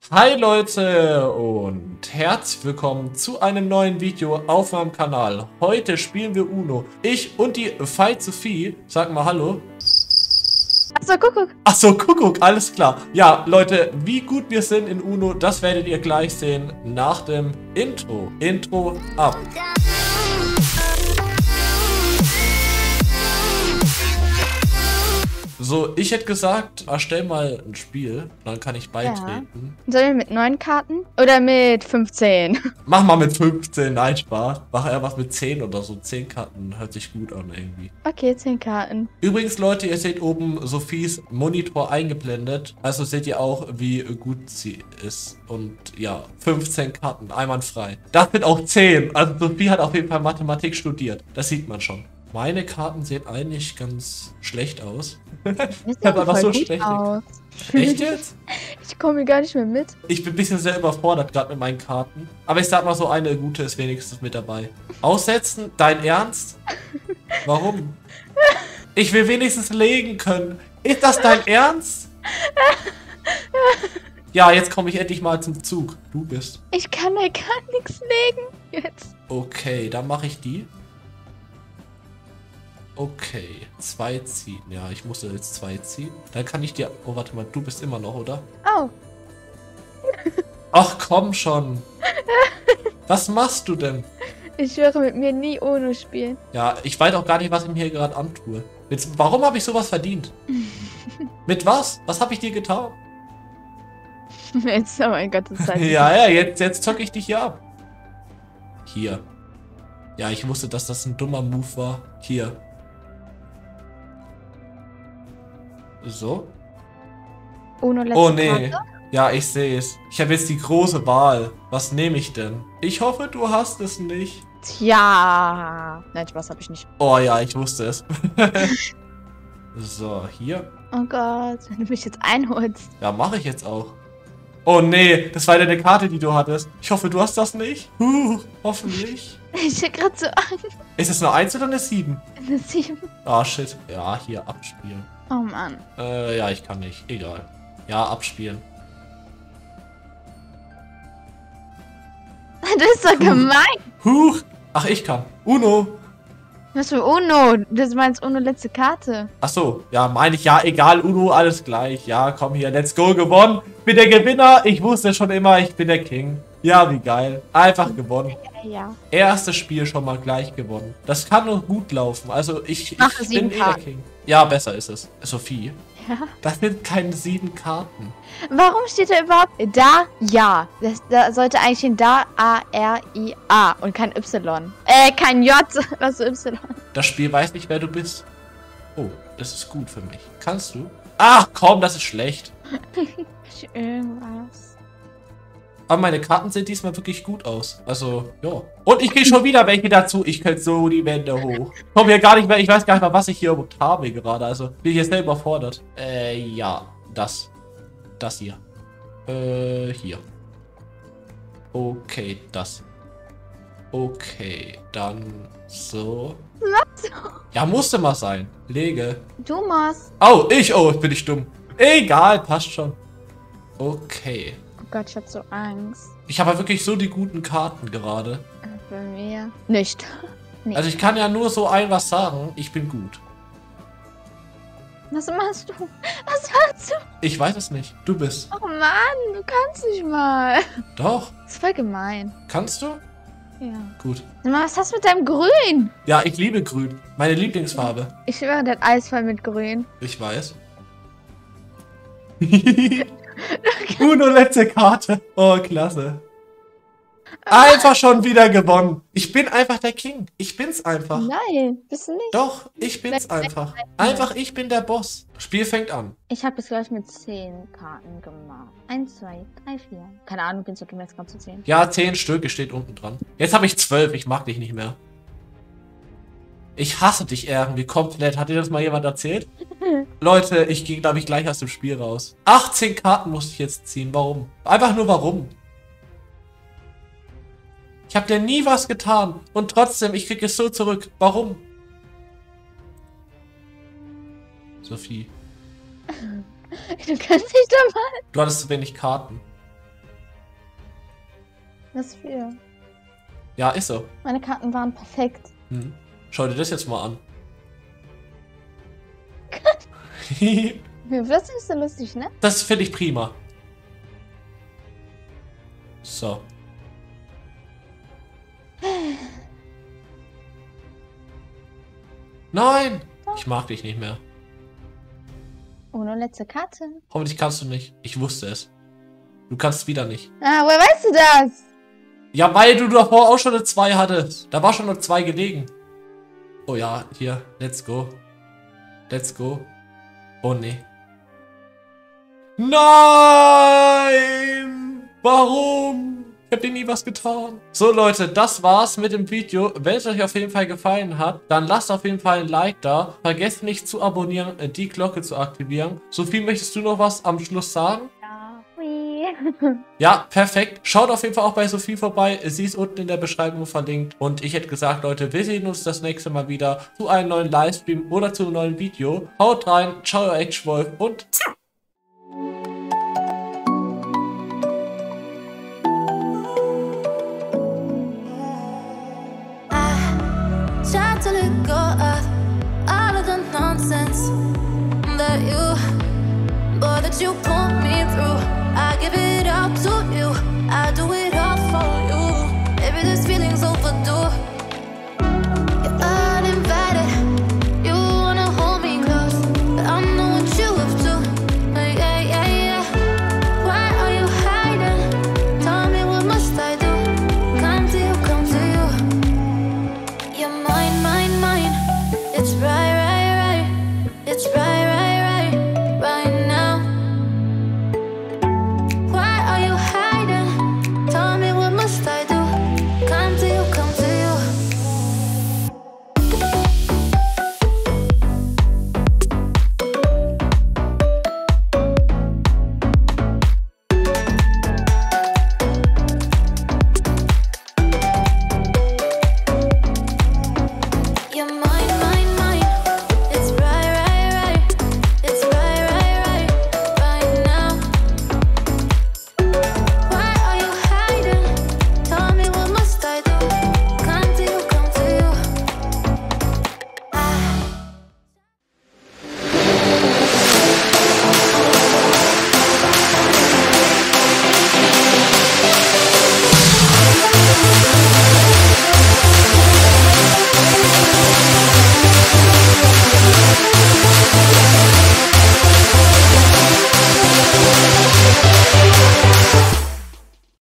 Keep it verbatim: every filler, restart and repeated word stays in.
Hi Leute und herzlich willkommen zu einem neuen Video auf meinem Kanal. Heute spielen wir Uno. Ich und die Fight Sophie. Sag mal hallo. Achso, Kuckuck. Achso, Kuckuck, alles klar. Ja, Leute, wie gut wir sind in Uno, das werdet ihr gleich sehen nach dem Intro. Intro ab. So, ich hätte gesagt, erstell mal ein Spiel, dann kann ich beitreten. Ja. Sollen wir mit neun Karten oder mit fünfzehn? Mach mal mit fünfzehn, nein, Spaß. Mach eher was mit zehn oder so. zehn Karten hört sich gut an irgendwie. Okay, zehn Karten. Übrigens, Leute, ihr seht oben Sophies Monitor eingeblendet. Also seht ihr auch, wie gut sie ist. Und ja, fünfzehn Karten, einwandfrei. Das sind auch zehn. Also Sophie hat auf jeden Fall Mathematik studiert. Das sieht man schon. Meine Karten sehen eigentlich ganz schlecht aus. Ich habe einfach so schlecht. Aus. Echt jetzt? Ich komme gar nicht mehr mit. Ich bin ein bisschen sehr überfordert gerade mit meinen Karten. Aber ich sag mal so, eine gute ist wenigstens mit dabei. Aussetzen? Dein Ernst? Warum? Ich will wenigstens legen können. Ist das dein Ernst? Ja, jetzt komme ich endlich mal zum Zug. Du bist. Ich kann da gar nichts legen jetzt. Okay, dann mache ich die. Okay, zwei ziehen. Ja, ich musste jetzt zwei ziehen. Dann kann ich dir... Oh, warte mal, du bist immer noch, oder? Oh. Ach, komm schon. Was machst du denn? Ich höre mit mir nie Uno spielen. Ja, ich weiß auch gar nicht, was ich mir hier gerade antue. Jetzt, warum habe ich sowas verdient? Mit was? Was habe ich dir getan? Jetzt, oh mein Gott, das heißt Ja, ja, jetzt, jetzt zocke ich dich hier ab. Hier. Ja, ich wusste, dass das ein dummer Move war. Hier. So. Uno letzte Oh nee. Karte. Ja, ich sehe es. Ich habe jetzt die große Wahl. Was nehme ich denn? Ich hoffe, du hast es nicht. Tja. Nein, Spaß habe ich nicht. Oh ja, ich wusste es. So, hier. Oh Gott, wenn du mich jetzt einholst. Ja, mache ich jetzt auch. Oh nee, das war deine Karte, die du hattest. Ich hoffe, du hast das nicht. Huh, hoffentlich. Ich hab grad so Angst. Ist es eine eins oder eine sieben? Eine sieben. Ah, shit. Ja, hier, abspielen. Oh Mann. Äh, ja, ich kann nicht. Egal. Ja, abspielen. Das ist doch gemein. Huch. Ach, ich kann. Uno. Was für Uno? Das meinst Uno letzte Karte. Ach so. Ja, meine ich. Ja, egal. Uno, alles gleich. Ja, komm hier. Let's go. Gewonnen. Bin der Gewinner. Ich wusste schon immer, ich bin der King. Ja, wie geil. Einfach gewonnen. Ja. Erstes Spiel schon mal gleich gewonnen. Das kann nur gut laufen. Also, ich, ich Mach bin sieben eh der Karten. King. Ja, besser ist es. Sophie. Ja. Das sind keine sieben Karten. Warum steht da überhaupt da, ja? Das, da sollte eigentlich stehen da, A, R, I, A und kein Y. Äh, kein J, was ist Y? Das Spiel weiß nicht, wer du bist. Oh, das ist gut für mich. Kannst du? Ach, komm, das ist schlecht. Irgendwas. Aber meine Karten sehen diesmal wirklich gut aus. Also, ja. Und ich kriege schon wieder welche dazu. Ich könnte so die Wände hoch. Komm hier gar nicht mehr. Ich weiß gar nicht mal, was ich hier überhaupt habe gerade. Also, bin ich jetzt sehr überfordert. Äh, ja. Das. Das hier. Äh, hier. Okay, das. Okay, dann so. Was? Ja, musste mal sein. Lege. Du machst. Oh, ich. Oh, bin ich dumm. Egal, passt schon. Okay. Oh Gott, ich hab so Angst. Ich habe wirklich so die guten Karten gerade. Bei mir nicht. Nee. Also ich kann ja nur so ein was sagen. Ich bin gut. Was machst du? Was machst du? Ich weiß es nicht. Du bist. Oh Mann, du kannst nicht mal. Doch. Das ist voll gemein. Kannst du? Ja. Gut. Sag mal, was hast du mit deinem Grün? Ja, ich liebe grün. Meine Lieblingsfarbe. Ich schwöre, der hat alles voll mit Grün. Ich weiß. Uno, letzte Karte. Oh, klasse. Einfach schon wieder gewonnen. Ich bin einfach der King. Ich bin's einfach. Nein, bist du nicht. Doch, ich bin's einfach. Einfach, ich bin der Boss. Spiel fängt an. Ich habe das gleich mit zehn Karten gemacht. Eins, zwei, drei, vier. Keine Ahnung, bin so gemessen zu zehn. Ja, zehn Stück steht unten dran. Jetzt habe ich zwölf. Ich mag dich nicht mehr. Ich hasse dich irgendwie komplett. Hat dir das mal jemand erzählt? Leute, ich gehe, glaube ich, gleich aus dem Spiel raus. achtzehn Karten musste ich jetzt ziehen. Warum? Einfach nur warum. Ich habe dir nie was getan. Und trotzdem, ich kriege es so zurück. Warum? Sophie. Du kannst nicht dabei. Du hattest zu wenig Karten. Was für? Ja, ist so. Meine Karten waren perfekt. Hm. Schau dir das jetzt mal an. Das ist so lustig, ne? Das finde ich prima. So. Nein! Ich mag dich nicht mehr. Oh, nur letzte Karte. Hoffentlich kannst du nicht. Ich wusste es. Du kannst wieder nicht. Ah, woher weißt du das? Ja, weil du davor auch schon eine zwei hattest. Da war schon eine zwei gelegen. Oh ja, hier. Let's go. Let's go. Oh nee. Nein! Warum? Ich habe dir nie was getan. So Leute, das war's mit dem Video. Wenn es euch auf jeden Fall gefallen hat, dann lasst auf jeden Fall ein Like da. Vergesst nicht zu abonnieren, die Glocke zu aktivieren. Sophie, möchtest du noch was am Schluss sagen? Ja. Hui. Ja, perfekt. Schaut auf jeden Fall auch bei Sophie vorbei. Sie ist unten in der Beschreibung verlinkt. Und ich hätte gesagt, Leute, wir sehen uns das nächste Mal wieder zu einem neuen Livestream oder zu einem neuen Video. Haut rein, ciao, euer Edgewolf und... Try to let go of all of the nonsense that you, boy, that you